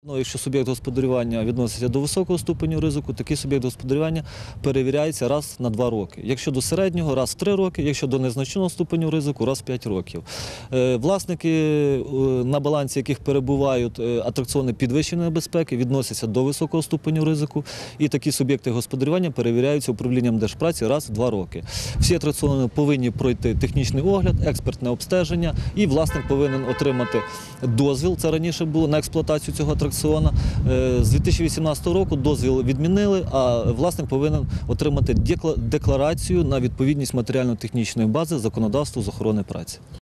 Ну, якщо суб'єкт господарювання відноситься до високого ступеню ризику, такий суб'єкт господарювання перевіряється раз на 2 роки. Якщо до середнього – раз в 3 роки, якщо до незначного ступеню ризику – раз в 5 років. Власники, на балансі яких перебувають атракціони підвищеної безпеки, відносяться до високого ступеню ризику, і такі суб'єкти господарювання перевіряються управлінням Держпраці раз в 2 роки. Всі атракціони повинні пройти технічний огляд, експертне обстеження, і власник повинен отримати дозвіл, це раніше було, на експлуатацію цього атракціону. З 2018 року дозвіл відмінили, а власник повинен отримати декларацію на відповідність матеріально-технічної бази законодавству з охорони праці.